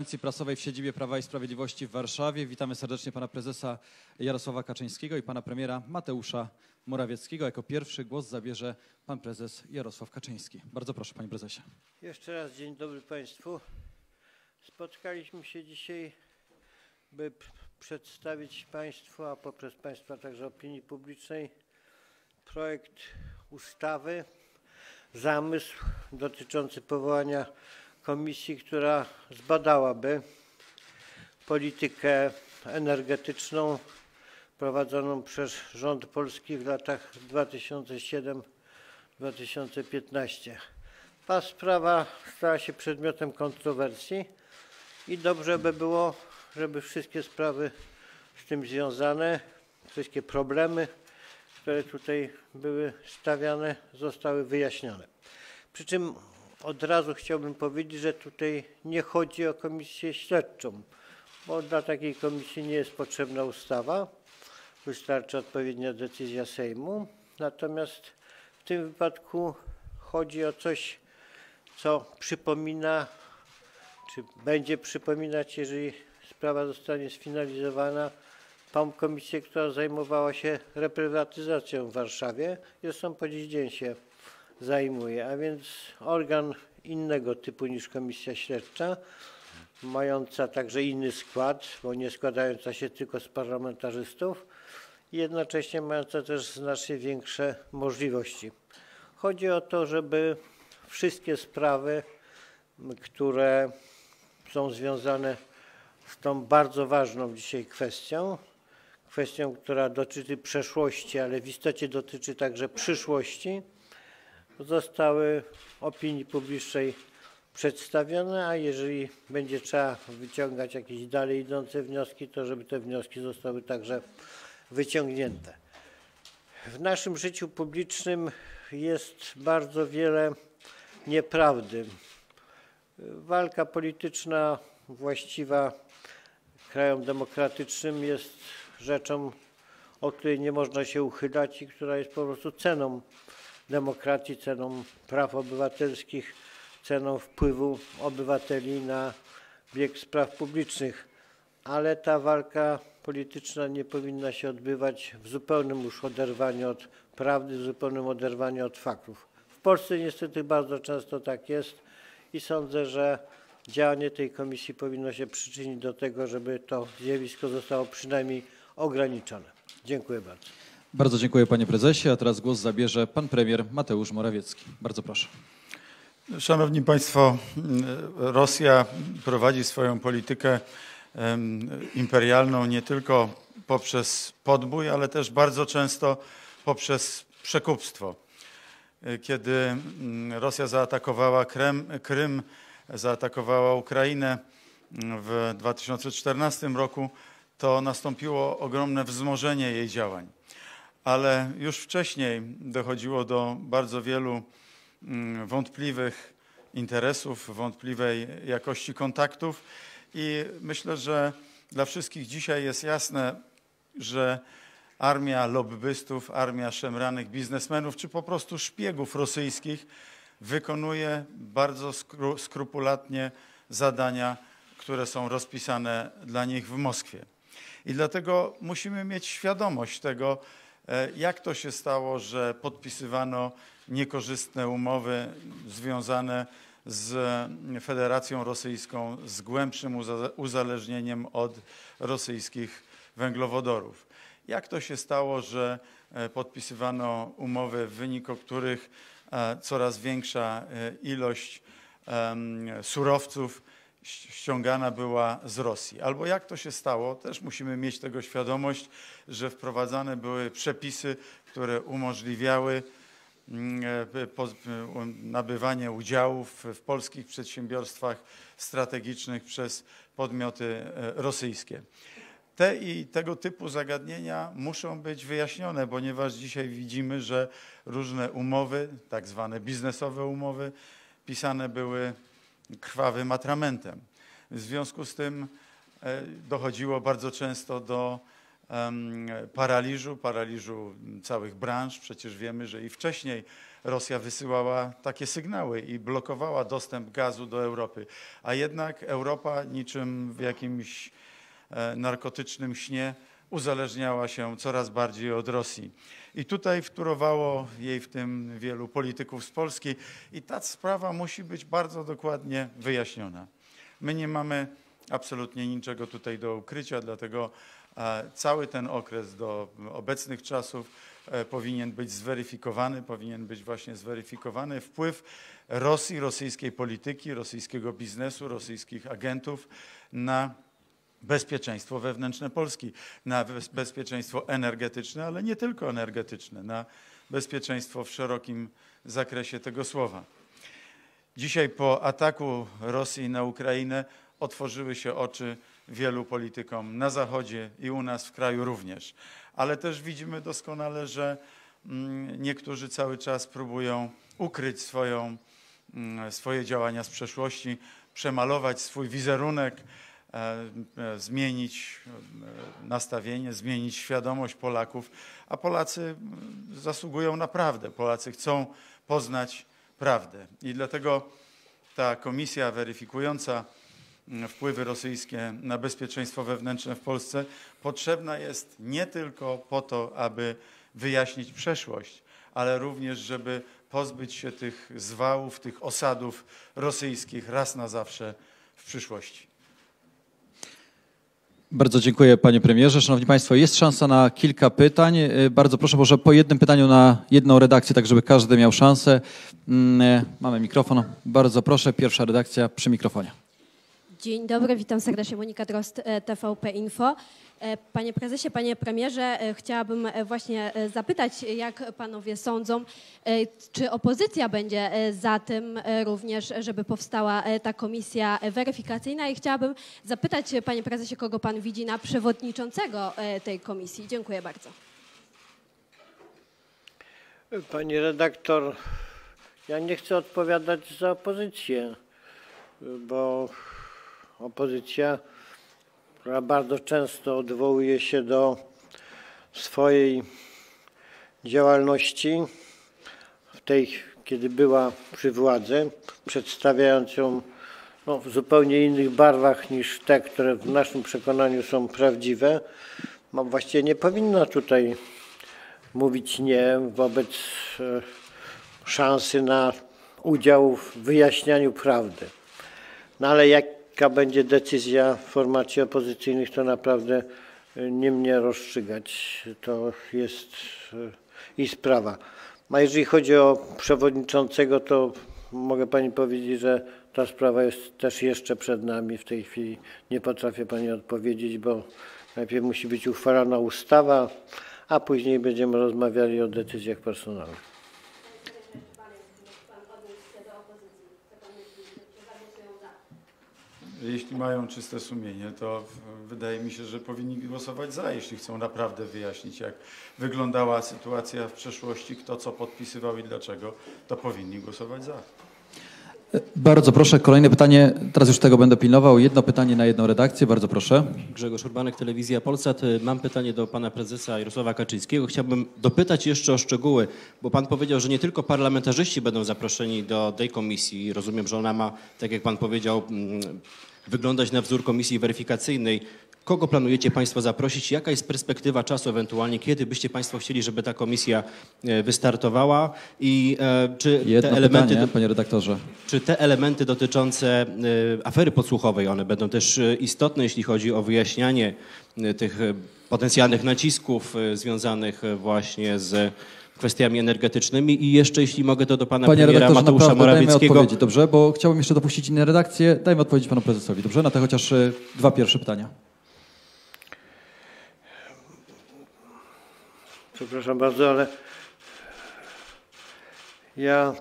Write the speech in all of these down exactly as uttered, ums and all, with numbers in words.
Konferencji prasowej w siedzibie Prawa i Sprawiedliwości w Warszawie. Witamy serdecznie pana prezesa Jarosława Kaczyńskiego i pana premiera Mateusza Morawieckiego. Jako pierwszy głos zabierze pan prezes Jarosław Kaczyński. Bardzo proszę, panie prezesie. Jeszcze raz dzień dobry państwu. Spotkaliśmy się dzisiaj, by przedstawić państwu, a poprzez państwa także opinii publicznej, projekt ustawy, zamysł dotyczący powołania komisji, która zbadałaby politykę energetyczną prowadzoną przez rząd polski w latach dwa tysiące siódmy do dwa tysiące piętnastego. Ta sprawa stała się przedmiotem kontrowersji i dobrze by było, żeby wszystkie sprawy z tym związane, wszystkie problemy, które tutaj były stawiane, zostały wyjaśnione. Przy czym od razu chciałbym powiedzieć, że tutaj nie chodzi o komisję śledczą, bo dla takiej komisji nie jest potrzebna ustawa, wystarczy odpowiednia decyzja Sejmu. Natomiast w tym wypadku chodzi o coś, co przypomina, czy będzie przypominać, jeżeli sprawa zostanie sfinalizowana, tą komisję, która zajmowała się reprywatyzacją w Warszawie. Zresztą po dziś dzień się zajmuje, a więc organ innego typu niż komisja śledcza, mająca także inny skład, bo nie składająca się tylko z parlamentarzystów i jednocześnie mająca też znacznie większe możliwości. Chodzi o to, żeby wszystkie sprawy, które są związane z tą bardzo ważną dzisiaj kwestią, kwestią, która dotyczy przeszłości, ale w istocie dotyczy także przyszłości, zostały opinii publicznej przedstawione, a jeżeli będzie trzeba wyciągać jakieś dalej idące wnioski, to żeby te wnioski zostały także wyciągnięte. W naszym życiu publicznym jest bardzo wiele nieprawdy. Walka polityczna właściwa krajom demokratycznym jest rzeczą, od której nie można się uchylać i która jest po prostu ceną demokracji, ceną praw obywatelskich, ceną wpływu obywateli na bieg spraw publicznych. Ale ta walka polityczna nie powinna się odbywać w zupełnym już oderwaniu od prawdy, w zupełnym oderwaniu od faktów. W Polsce niestety bardzo często tak jest i sądzę, że działanie tej komisji powinno się przyczynić do tego, żeby to zjawisko zostało przynajmniej ograniczone. Dziękuję bardzo. Bardzo dziękuję, panie prezesie. A teraz głos zabierze pan premier Mateusz Morawiecki. Bardzo proszę. Szanowni Państwo, Rosja prowadzi swoją politykę imperialną nie tylko poprzez podbój, ale też bardzo często poprzez przekupstwo. Kiedy Rosja zaatakowała Krym, Krym zaatakowała Ukrainę w dwa tysiące czternastym roku, to nastąpiło ogromne wzmożenie jej działań. Ale już wcześniej dochodziło do bardzo wielu wątpliwych interesów, wątpliwej jakości kontaktów i myślę, że dla wszystkich dzisiaj jest jasne, że armia lobbystów, armia szemranych biznesmenów czy po prostu szpiegów rosyjskich wykonuje bardzo skru, skrupulatnie zadania, które są rozpisane dla nich w Moskwie. I dlatego musimy mieć świadomość tego, jak to się stało, że podpisywano niekorzystne umowy związane z Federacją Rosyjską, z głębszym uzależnieniem od rosyjskich węglowodorów. Jak to się stało, że podpisywano umowy, w wyniku których coraz większa ilość surowców ściągana była z Rosji. Albo jak to się stało, też musimy mieć tego świadomość, że wprowadzane były przepisy, które umożliwiały nabywanie udziałów w polskich przedsiębiorstwach strategicznych przez podmioty rosyjskie. Te i tego typu zagadnienia muszą być wyjaśnione, ponieważ dzisiaj widzimy, że różne umowy, tak zwane biznesowe umowy, pisane były krwawym atramentem. W związku z tym dochodziło bardzo często do paraliżu, paraliżu całych branż. Przecież wiemy, że i wcześniej Rosja wysyłała takie sygnały i blokowała dostęp gazu do Europy, a jednak Europa niczym w jakimś narkotycznym śnie uzależniała się coraz bardziej od Rosji. I tutaj wtórowało jej w tym wielu polityków z Polski i ta sprawa musi być bardzo dokładnie wyjaśniona. My nie mamy absolutnie niczego tutaj do ukrycia, dlatego cały ten okres do obecnych czasów powinien być zweryfikowany, powinien być właśnie zweryfikowany wpływ Rosji, rosyjskiej polityki, rosyjskiego biznesu, rosyjskich agentów na bezpieczeństwo wewnętrzne Polski, na bezpieczeństwo energetyczne, ale nie tylko energetyczne, na bezpieczeństwo w szerokim zakresie tego słowa. Dzisiaj po ataku Rosji na Ukrainę otworzyły się oczy wielu politykom na Zachodzie i u nas w kraju również. Ale też widzimy doskonale, że niektórzy cały czas próbują ukryć swoją, swoje działania z przeszłości, przemalować swój wizerunek, zmienić nastawienie, zmienić świadomość Polaków, a Polacy zasługują na prawdę. Polacy chcą poznać prawdę. I dlatego ta komisja weryfikująca wpływy rosyjskie na bezpieczeństwo wewnętrzne w Polsce potrzebna jest nie tylko po to, aby wyjaśnić przeszłość, ale również, żeby pozbyć się tych zwałów, tych osadów rosyjskich raz na zawsze w przyszłości. Bardzo dziękuję, panie premierze. Szanowni państwo, jest szansa na kilka pytań. Bardzo proszę, może po jednym pytaniu na jedną redakcję, tak żeby każdy miał szansę. Mamy mikrofon. Bardzo proszę, pierwsza redakcja przy mikrofonie. Dzień dobry, witam serdecznie. Monika Drozd, T V P Info. Panie prezesie, panie premierze, chciałabym właśnie zapytać, jak panowie sądzą, czy opozycja będzie za tym również, żeby powstała ta komisja weryfikacyjna i chciałabym zapytać, panie prezesie, kogo pan widzi na przewodniczącego tej komisji. Dziękuję bardzo. Pani redaktor, ja nie chcę odpowiadać za opozycję, bo opozycja, która bardzo często odwołuje się do swojej działalności w tej, kiedy była przy władzy, przedstawiając ją no, w zupełnie innych barwach niż te, które w naszym przekonaniu są prawdziwe, no, właściwie nie powinna tutaj mówić nie wobec e, szansy na udział w wyjaśnianiu prawdy. No ale jaka będzie decyzja w formacie opozycyjnych, to naprawdę nie mnie rozstrzygać. To jest ich sprawa. A jeżeli chodzi o przewodniczącego, to mogę pani powiedzieć, że ta sprawa jest też jeszcze przed nami. W tej chwili nie potrafię pani odpowiedzieć, bo najpierw musi być uchwalona ustawa, a później będziemy rozmawiali o decyzjach personalnych. Jeśli mają czyste sumienie, to wydaje mi się, że powinni głosować za, jeśli chcą naprawdę wyjaśnić, jak wyglądała sytuacja w przeszłości, kto co podpisywał i dlaczego, to powinni głosować za. Bardzo proszę, kolejne pytanie. Teraz już tego będę pilnował. Jedno pytanie na jedną redakcję. Bardzo proszę. Grzegorz Urbanek, Telewizja Polsat. Mam pytanie do pana prezesa Jarosława Kaczyńskiego. Chciałbym dopytać jeszcze o szczegóły, bo pan powiedział, że nie tylko parlamentarzyści będą zaproszeni do tej komisji. Rozumiem, że ona ma, tak jak pan powiedział, wyglądać na wzór komisji weryfikacyjnej. Kogo planujecie państwo zaprosić? Jaka jest perspektywa czasu ewentualnie? Kiedy byście państwo chcieli, żeby ta komisja wystartowała? I e, czy Jedno te elementy, pytanie, do, panie redaktorze. czy te elementy dotyczące e, afery podsłuchowej, one będą też istotne, jeśli chodzi o wyjaśnianie e, tych potencjalnych nacisków e, związanych właśnie z kwestiami energetycznymi? I jeszcze, jeśli mogę, to do pana Panie premiera redaktorze, Mateusza naprawdę dajmy Morawieckiego. odpowiedzi, dobrze? Bo chciałbym jeszcze dopuścić inne redakcje. Dajmy odpowiedź panu prezesowi, dobrze? Na te chociaż y, dwa pierwsze pytania. Przepraszam bardzo, ale ja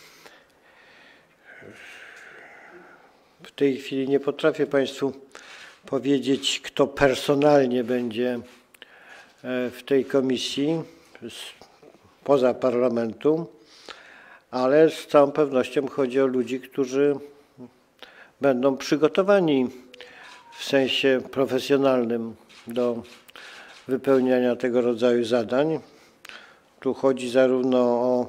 w tej chwili nie potrafię państwu powiedzieć, kto personalnie będzie w tej komisji spoza parlamentu, ale z całą pewnością chodzi o ludzi, którzy będą przygotowani w sensie profesjonalnym do wypełniania tego rodzaju zadań. Tu chodzi zarówno o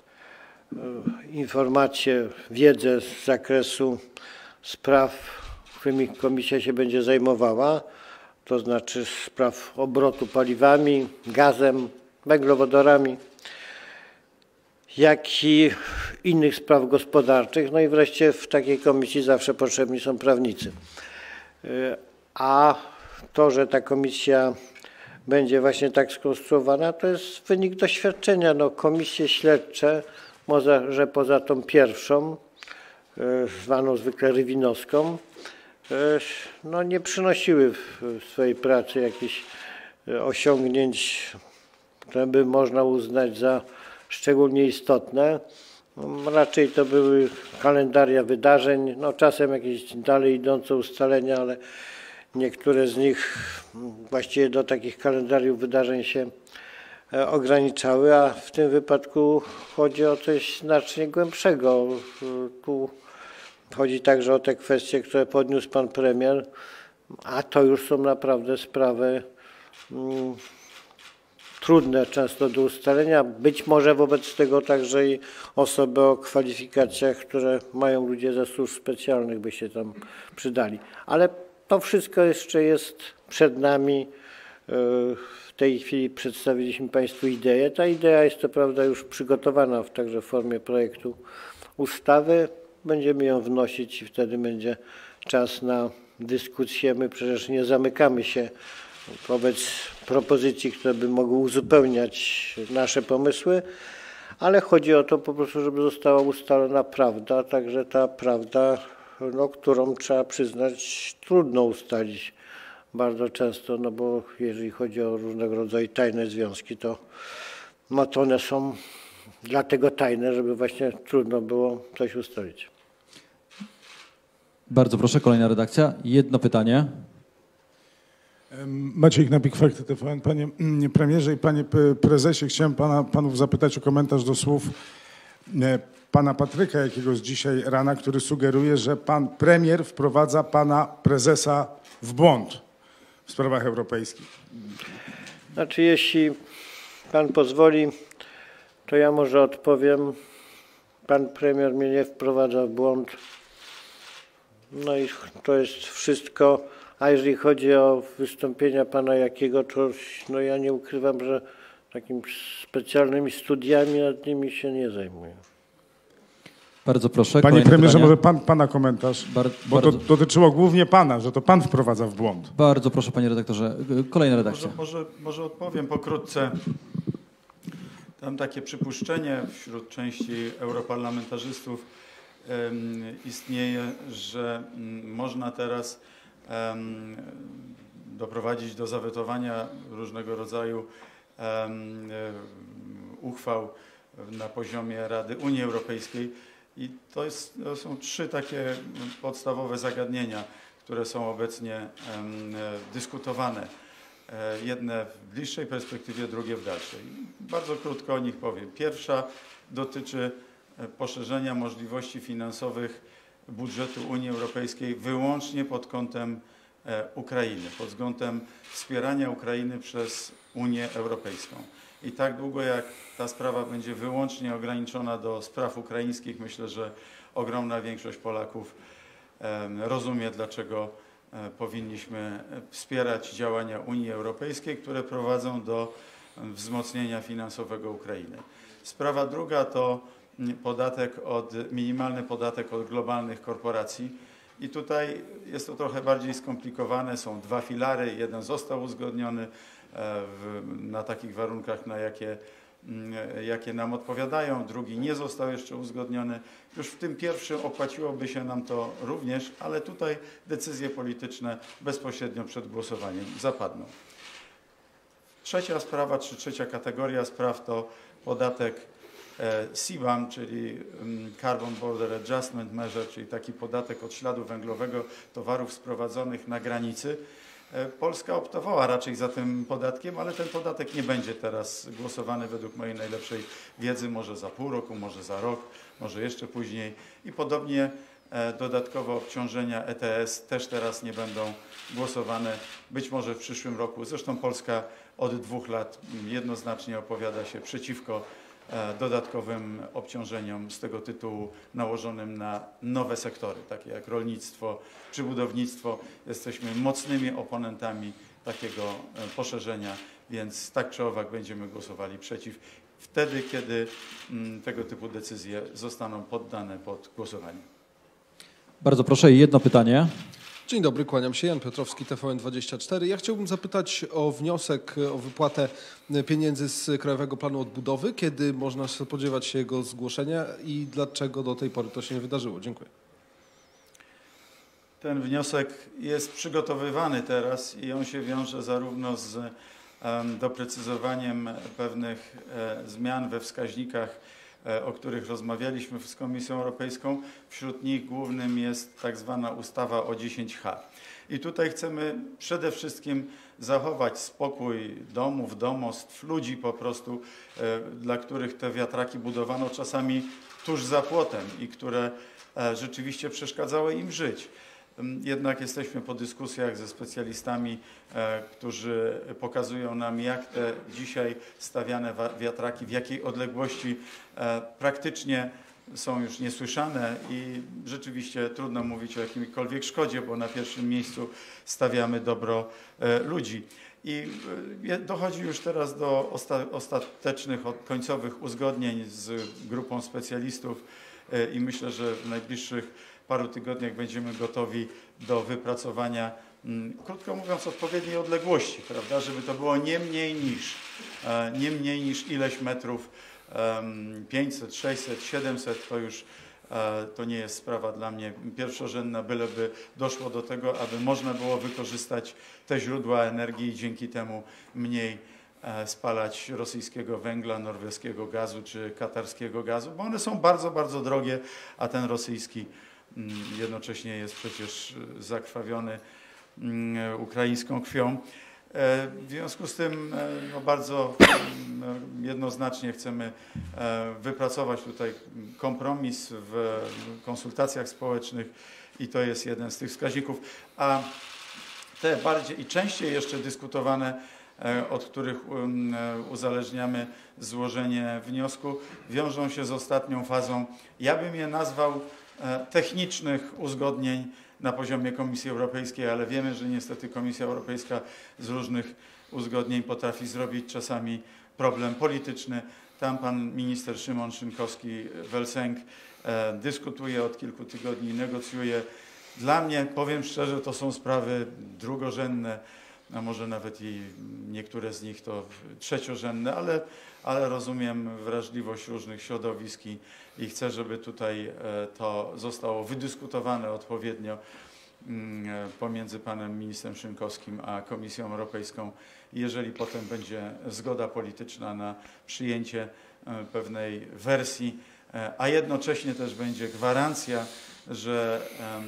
informacje, wiedzę z zakresu spraw, którymi komisja się będzie zajmowała, to znaczy spraw obrotu paliwami, gazem, węglowodorami, jak i innych spraw gospodarczych. No i wreszcie w takiej komisji zawsze potrzebni są prawnicy. A to, że ta komisja będzie właśnie tak skonstruowana, to jest wynik doświadczenia. No, komisje śledcze, może że poza tą pierwszą, zwaną zwykle rywinowską, no nie przynosiły w swojej pracy jakichś osiągnięć, które by można uznać za szczególnie istotne. Raczej to były kalendaria wydarzeń, no czasem jakieś dalej idące ustalenia, ale niektóre z nich właściwie do takich kalendariów wydarzeń się ograniczały, a w tym wypadku chodzi o coś znacznie głębszego. Tu chodzi także o te kwestie, które podniósł pan premier, a to już są naprawdę sprawy mm, trudne często do ustalenia. Być może wobec tego także i osoby o kwalifikacjach, które mają ludzie ze służb specjalnych, by się tam przydali. Ale to wszystko jeszcze jest przed nami. W tej chwili przedstawiliśmy państwu ideę. Ta idea jest to prawda już przygotowana w także w formie projektu ustawy. Będziemy ją wnosić i wtedy będzie czas na dyskusję. My przecież nie zamykamy się wobec propozycji, które by mogły uzupełniać nasze pomysły, ale chodzi o to po prostu, żeby została ustalona prawda, także ta prawda, no, którą trzeba przyznać, trudno ustalić bardzo często, no bo jeżeli chodzi o różnego rodzaju tajne związki, to, no to one są dlatego tajne, żeby właśnie trudno było coś ustalić. Bardzo proszę, kolejna redakcja. Jedno pytanie. Maciej Knapik, Fakty T V N. Panie premierze i panie prezesie, chciałem pana, panów zapytać o komentarz do słów pana Patryka jakiegoś dzisiaj rana, który sugeruje, że pan premier wprowadza pana prezesa w błąd w sprawach europejskich. Znaczy, jeśli pan pozwoli, to ja może odpowiem. Pan premier mnie nie wprowadza w błąd. No i to jest wszystko. A jeżeli chodzi o wystąpienia pana Jakiego, to no ja nie ukrywam, że takimi specjalnymi studiami nad nimi się nie zajmuję. Bardzo proszę. Panie kolejne premierze, pytanie. może pan, pana komentarz, Bar- bo bardzo, to dotyczyło głównie pana, że to pan wprowadza w błąd. bardzo proszę, panie redaktorze. Kolejna redakcja. Może, może, może odpowiem pokrótce. Tam takie przypuszczenie wśród części europarlamentarzystów um, istnieje, że um, można teraz um, doprowadzić do zawetowania różnego rodzaju um, uchwał na poziomie Rady Unii Europejskiej. I to, jest, to są trzy takie podstawowe zagadnienia, które są obecnie um, dyskutowane. Jedne w bliższej perspektywie, drugie w dalszej. Bardzo krótko o nich powiem. Pierwsza dotyczy poszerzenia możliwości finansowych budżetu Unii Europejskiej wyłącznie pod kątem Ukrainy, pod względem wspierania Ukrainy przez Unię Europejską. I tak długo jak ta sprawa będzie wyłącznie ograniczona do spraw ukraińskich, myślę, że ogromna większość Polaków rozumie, dlaczego powinniśmy wspierać działania Unii Europejskiej, które prowadzą do wzmocnienia finansowego Ukrainy. Sprawa druga to podatek od, minimalny podatek od globalnych korporacji. I tutaj jest to trochę bardziej skomplikowane. Są dwa filary. Jeden został uzgodniony w, na takich warunkach, na jakie, jakie nam odpowiadają. Drugi nie został jeszcze uzgodniony. Już w tym pierwszym opłaciłoby się nam to również, ale tutaj decyzje polityczne bezpośrednio przed głosowaniem zapadną. Trzecia sprawa, czy trzecia kategoria spraw to podatek C B A M, czyli Carbon Border Adjustment Measure, czyli taki podatek od śladu węglowego towarów sprowadzonych na granicy. Polska optowała raczej za tym podatkiem, ale ten podatek nie będzie teraz głosowany według mojej najlepszej wiedzy, może za pół roku, może za rok, może jeszcze później. I podobnie Dodatkowe obciążenia E T S też teraz nie będą głosowane, być może w przyszłym roku. Zresztą Polska od dwóch lat jednoznacznie opowiada się przeciwko dodatkowym obciążeniom z tego tytułu nałożonym na nowe sektory, takie jak rolnictwo czy budownictwo. Jesteśmy mocnymi oponentami takiego poszerzenia, więc tak czy owak będziemy głosowali przeciw wtedy, kiedy tego typu decyzje zostaną poddane pod głosowanie. Bardzo proszę, jedno pytanie. Dzień dobry, kłaniam się. Jan Piotrowski, T V N dwadzieścia cztery. Ja chciałbym zapytać o wniosek o wypłatę pieniędzy z Krajowego Planu Odbudowy. Kiedy można spodziewać się jego zgłoszenia i dlaczego do tej pory to się nie wydarzyło? Dziękuję. Ten wniosek jest przygotowywany teraz i on się wiąże zarówno z um, doprecyzowaniem pewnych e, zmian we wskaźnikach, e, o których rozmawialiśmy z Komisją Europejską. Wśród nich głównym jest tak zwana ustawa o dziesięć H. I tutaj chcemy przede wszystkim zachować spokój domów, domostw, ludzi po prostu, e, dla których te wiatraki budowano czasami tuż za płotem i które e, rzeczywiście przeszkadzały im żyć. Jednak jesteśmy po dyskusjach ze specjalistami, e, którzy pokazują nam, jak te dzisiaj stawiane wiatraki, w jakiej odległości e, praktycznie są już niesłyszane i rzeczywiście trudno mówić o jakimkolwiek szkodzie, bo na pierwszym miejscu stawiamy dobro e, ludzi. I e, dochodzi już teraz do osta ostatecznych, końcowych uzgodnień z grupą specjalistów e, i myślę, że w najbliższych paru tygodniach będziemy gotowi do wypracowania, krótko mówiąc, odpowiedniej odległości, prawda, żeby to było nie mniej niż, nie mniej niż ileś metrów, pięćset, sześćset, siedemset, to już to nie jest sprawa dla mnie pierwszorzędna, byleby doszło do tego, aby można było wykorzystać te źródła energii i dzięki temu mniej spalać rosyjskiego węgla, norweskiego gazu czy katarskiego gazu, bo one są bardzo, bardzo drogie, a ten rosyjski jednocześnie jest przecież zakrwawiony ukraińską krwią. W związku z tym no, bardzo jednoznacznie chcemy wypracować tutaj kompromis w konsultacjach społecznych i to jest jeden z tych wskaźników. A te bardziej i częściej jeszcze dyskutowane, od których uzależniamy złożenie wniosku, wiążą się z ostatnią fazą, ja bym je nazwał technicznych uzgodnień na poziomie Komisji Europejskiej, ale wiemy, że niestety Komisja Europejska z różnych uzgodnień potrafi zrobić czasami problem polityczny. Tam pan minister Szymon Szynkowski-Welsenk e, dyskutuje od kilku tygodni, negocjuje. Dla mnie, powiem szczerze, to są sprawy drugorzędne, a może nawet i niektóre z nich to trzeciorzędne, ale, ale rozumiem wrażliwość różnych środowisk i, i chcę, żeby tutaj to zostało wydyskutowane odpowiednio pomiędzy panem ministrem Szynkowskim a Komisją Europejską. Jeżeli potem będzie zgoda polityczna na przyjęcie pewnej wersji, a jednocześnie też będzie gwarancja, że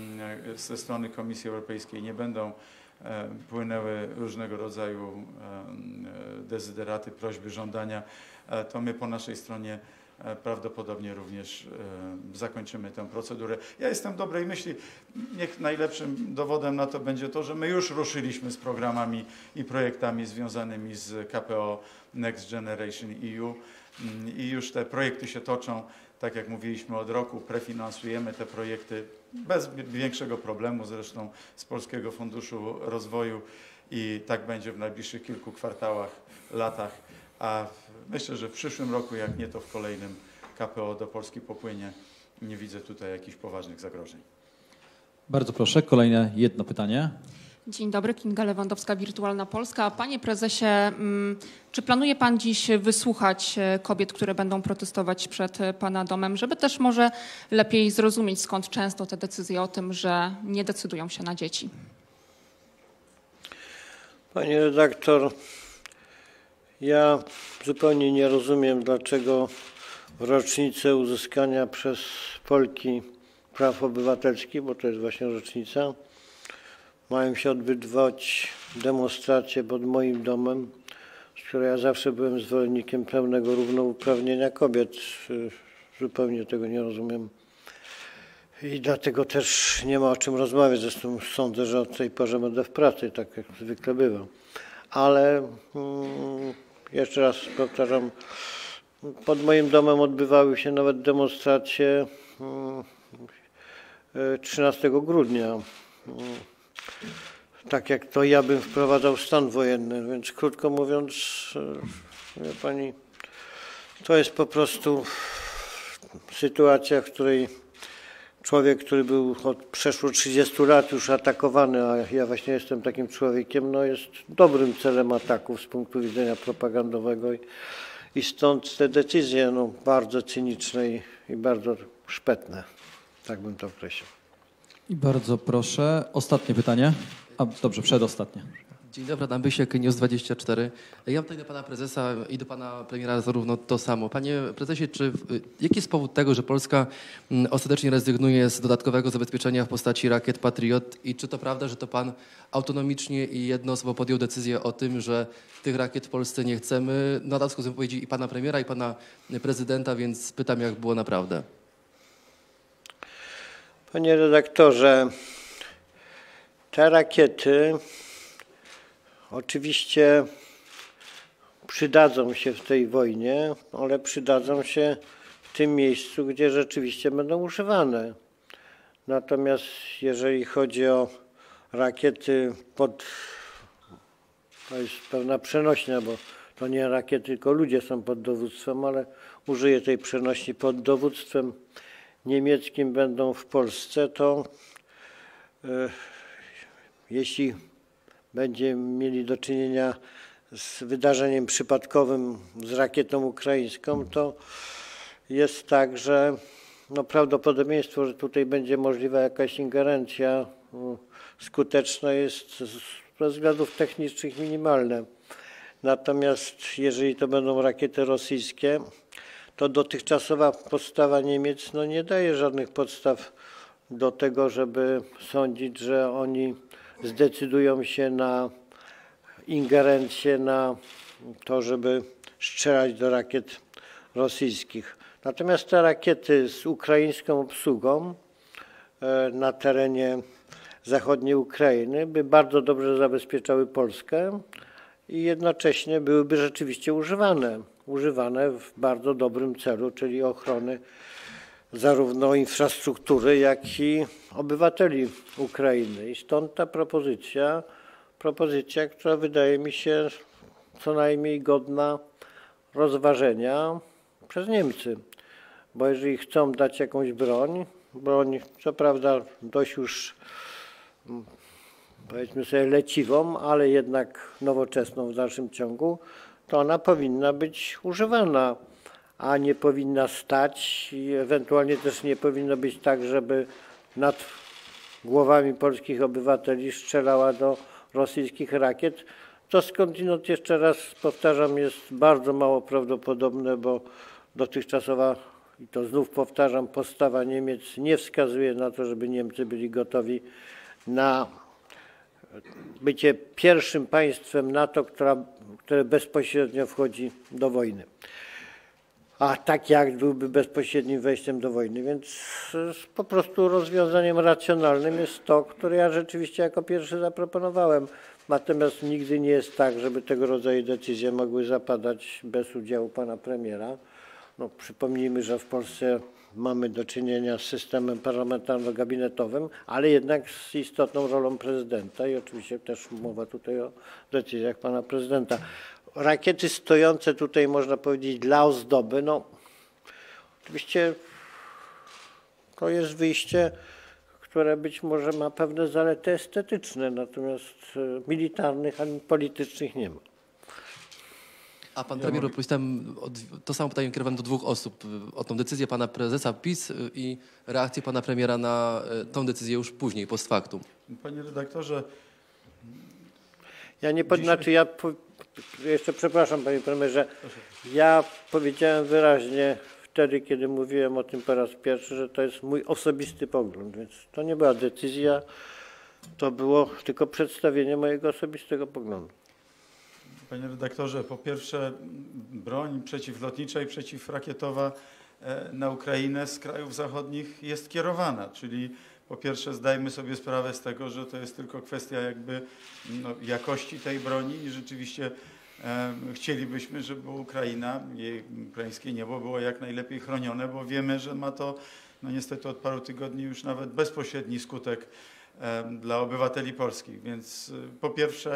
ze strony Komisji Europejskiej nie będą płynęły różnego rodzaju dezyderaty, prośby, żądania, to my po naszej stronie prawdopodobnie również zakończymy tę procedurę. Ja jestem dobrej myśli. Niech najlepszym dowodem na to będzie to, że my już ruszyliśmy z programami i projektami związanymi z K P O Next Generation E U i już te projekty się toczą. Tak jak mówiliśmy od roku, prefinansujemy te projekty bez większego problemu, zresztą z Polskiego Funduszu Rozwoju i tak będzie w najbliższych kilku kwartałach, latach, a myślę, że w przyszłym roku, jak nie to w kolejnym, K P O do Polski popłynie. Nie widzę tutaj jakichś poważnych zagrożeń. Bardzo proszę, kolejne jedno pytanie. Dzień dobry, Kinga Lewandowska, Wirtualna Polska. Panie prezesie, czy planuje pan dziś wysłuchać kobiet, które będą protestować przed pana domem, żeby też może lepiej zrozumieć, skąd często te decyzje o tym, że nie decydują się na dzieci? Pani redaktor, ja zupełnie nie rozumiem, dlaczego w rocznicę uzyskania przez Polki praw obywatelskich, bo to jest właśnie rocznica, mają się odbywać demonstracje pod moim domem, z której ja zawsze byłem zwolennikiem pełnego równouprawnienia kobiet. Zupełnie tego nie rozumiem. I dlatego też nie ma o czym rozmawiać. Zresztą sądzę, że o tej porze będę w pracy, tak jak zwykle bywa. Ale mm, jeszcze raz powtarzam, pod moim domem odbywały się nawet demonstracje mm, trzynastego grudnia. Mm, tak jak to ja bym wprowadzał stan wojenny, więc krótko mówiąc, wie pani, to jest po prostu sytuacja, w której człowiek, który był od przeszło trzydziestu lat już atakowany, a ja właśnie jestem takim człowiekiem, no jest dobrym celem ataków z punktu widzenia propagandowego i, i stąd te decyzje no, bardzo cyniczne i, i bardzo szpetne, tak bym to określił. I bardzo proszę, ostatnie pytanie, a dobrze, przedostatnie. Dzień dobry, Adam Bysiek, News dwadzieścia cztery. Ja mam tutaj do pana prezesa i do pana premiera zarówno to samo. Panie prezesie, czy, jaki jest powód tego, że Polska ostatecznie rezygnuje z dodatkowego zabezpieczenia w postaci rakiet Patriot i czy to prawda, że to pan autonomicznie i jednoosobowo podjął decyzję o tym, że tych rakiet w Polsce nie chcemy? Nadal z wypowiedzi i pana premiera, i pana prezydenta, więc pytam, jak było naprawdę. Panie redaktorze, te rakiety oczywiście przydadzą się w tej wojnie, ale przydadzą się w tym miejscu, gdzie rzeczywiście będą używane. Natomiast jeżeli chodzi o rakiety pod, to jest pewna przenośnia, bo to nie rakiety, tylko ludzie są pod dowództwem, ale użyję tej przenośni pod dowództwem niemieckim będą w Polsce, to y, jeśli będziemy mieli do czynienia z wydarzeniem przypadkowym z rakietą ukraińską, to jest tak, że no prawdopodobieństwo, że tutaj będzie możliwa jakaś ingerencja skuteczna jest ze względów technicznych minimalne. Natomiast jeżeli to będą rakiety rosyjskie, to dotychczasowa postawa Niemiec no nie daje żadnych podstaw do tego, żeby sądzić, że oni zdecydują się na ingerencję, na to, żeby strzelać do rakiet rosyjskich. Natomiast te rakiety z ukraińską obsługą na terenie zachodniej Ukrainy by bardzo dobrze zabezpieczały Polskę i jednocześnie byłyby rzeczywiście używane. Używane w bardzo dobrym celu, czyli ochrony zarówno infrastruktury, jak i obywateli Ukrainy. I stąd ta propozycja, propozycja, która wydaje mi się co najmniej godna rozważenia przez Niemcy. Bo jeżeli chcą dać jakąś broń, broń co prawda dość już powiedzmy sobie leciwą, ale jednak nowoczesną w dalszym ciągu, to ona powinna być używana, a nie powinna stać i ewentualnie też nie powinno być tak, żeby nad głowami polskich obywateli strzelała do rosyjskich rakiet. To skądinąd, jeszcze raz powtarzam, jest bardzo mało prawdopodobne, bo dotychczasowa, i to znów powtarzam, postawa Niemiec nie wskazuje na to, żeby Niemcy byli gotowi na bycie pierwszym państwem NATO, która, które bezpośrednio wchodzi do wojny. A taki akt byłby bezpośrednim wejściem do wojny, więc po prostu rozwiązaniem racjonalnym jest to, które ja rzeczywiście jako pierwszy zaproponowałem. Natomiast nigdy nie jest tak, żeby tego rodzaju decyzje mogły zapadać bez udziału pana premiera. No, przypomnijmy, że w Polsce mamy do czynienia z systemem parlamentarno-gabinetowym, ale jednak z istotną rolą prezydenta i oczywiście też mowa tutaj o decyzjach pana prezydenta. Rakiety stojące tutaj, można powiedzieć, dla ozdoby, no oczywiście to jest wyjście, które być może ma pewne zalety estetyczne, natomiast militarnych ani politycznych nie ma. A pan premier odpowiedział tam to samo pytanie kierowane do dwóch osób, o tą decyzję pana prezesa PiS i reakcję pana premiera na tą decyzję już później, post factum. Panie redaktorze, ja nie, pod, znaczy ja po, jeszcze przepraszam panie premierze, ja powiedziałem wyraźnie wtedy, kiedy mówiłem o tym po raz pierwszy, że to jest mój osobisty pogląd, więc to nie była decyzja, to było tylko przedstawienie mojego osobistego poglądu. Panie redaktorze, po pierwsze broń przeciwlotnicza i przeciwrakietowa na Ukrainę z krajów zachodnich jest kierowana, czyli po pierwsze zdajmy sobie sprawę z tego, że to jest tylko kwestia jakby no, jakości tej broni i rzeczywiście e, chcielibyśmy, żeby Ukraina, jej ukraińskie niebo było jak najlepiej chronione, bo wiemy, że ma to no niestety od paru tygodni już nawet bezpośredni skutek e, dla obywateli polskich, więc e, po pierwsze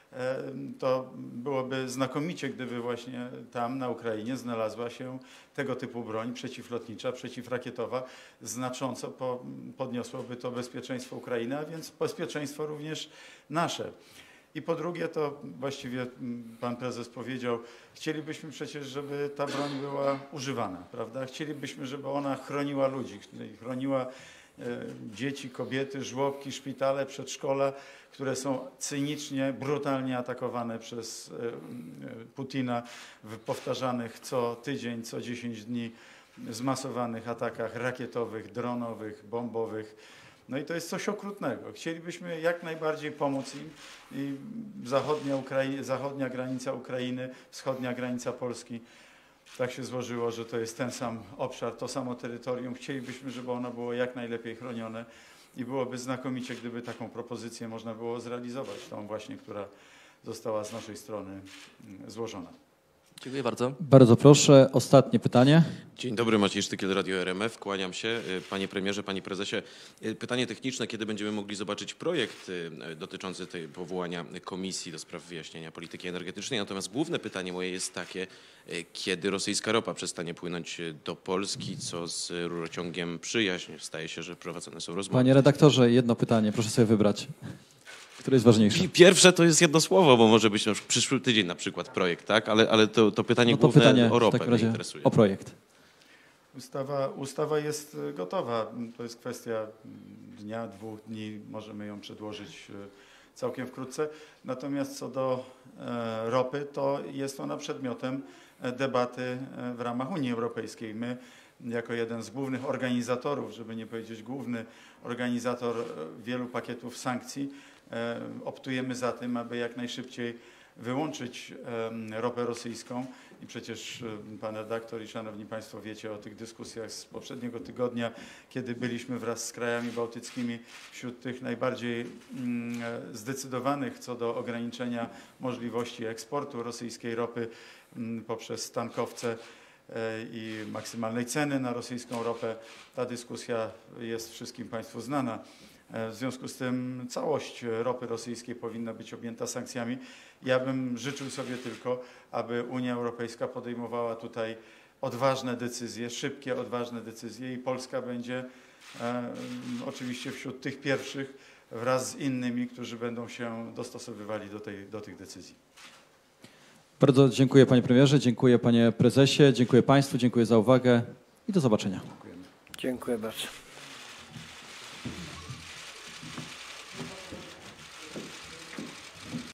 to byłoby znakomicie, gdyby właśnie tam na Ukrainie znalazła się tego typu broń przeciwlotnicza, przeciwrakietowa. Znacząco podniosłoby to bezpieczeństwo Ukrainy, a więc bezpieczeństwo również nasze. I po drugie, to właściwie pan prezes powiedział, chcielibyśmy przecież, żeby ta broń była używana, prawda? Chcielibyśmy, żeby ona chroniła ludzi, chroniła dzieci, kobiety, żłobki, szpitale, przedszkola, które są cynicznie, brutalnie atakowane przez Putina w powtarzanych co tydzień, co dziesięć dni zmasowanych atakach rakietowych, dronowych, bombowych. No i to jest coś okrutnego. Chcielibyśmy jak najbardziej pomóc im i zachodnia, Ukrai- zachodnia granica Ukrainy, wschodnia granica Polski. Tak się złożyło, że to jest ten sam obszar, to samo terytorium. Chcielibyśmy, żeby ono było jak najlepiej chronione i byłoby znakomicie, gdyby taką propozycję można było zrealizować, tą właśnie, która została z naszej strony złożona. Dziękuję bardzo. Bardzo proszę, ostatnie pytanie. Dzień dobry, Maciej Sztykiel, Radio R M F. Kłaniam się. Panie premierze, panie prezesie. Pytanie techniczne, kiedy będziemy mogli zobaczyć projekt dotyczący tej powołania Komisji do spraw wyjaśnienia polityki energetycznej. Natomiast główne pytanie moje jest takie, kiedy rosyjska ropa przestanie płynąć do Polski, co z rurociągiem Przyjaźń? Staje się, że prowadzone są rozmowy. Panie redaktorze, jedno pytanie, proszę sobie wybrać. Które jest ważniejsze? Pierwsze to jest jedno słowo, bo może być no, przyszły tydzień na przykład projekt, tak? Ale, ale to, to pytanie no to główne pytanie o ropę w takim mnie razie interesuje. o projekt. Ustawa, ustawa jest gotowa. To jest kwestia dnia, dwóch dni. Możemy ją przedłożyć całkiem wkrótce. Natomiast co do e, ropy, to jest ona przedmiotem debaty w ramach Unii Europejskiej. My jako jeden z głównych organizatorów, żeby nie powiedzieć główny organizator wielu pakietów sankcji, optujemy za tym, aby jak najszybciej wyłączyć ropę rosyjską i przecież pan redaktor i szanowni państwo wiecie o tych dyskusjach z poprzedniego tygodnia, kiedy byliśmy wraz z krajami bałtyckimi wśród tych najbardziej zdecydowanych co do ograniczenia możliwości eksportu rosyjskiej ropy poprzez tankowce i maksymalnej ceny na rosyjską ropę. Ta dyskusja jest wszystkim państwu znana. W związku z tym całość ropy rosyjskiej powinna być objęta sankcjami. Ja bym życzył sobie tylko, aby Unia Europejska podejmowała tutaj odważne decyzje, szybkie, odważne decyzje i Polska będzie e, oczywiście wśród tych pierwszych wraz z innymi, którzy będą się dostosowywali do, tej, do tych decyzji. Bardzo dziękuję panie premierze, dziękuję panie prezesie, dziękuję państwu, dziękuję za uwagę i do zobaczenia. Dziękuję bardzo.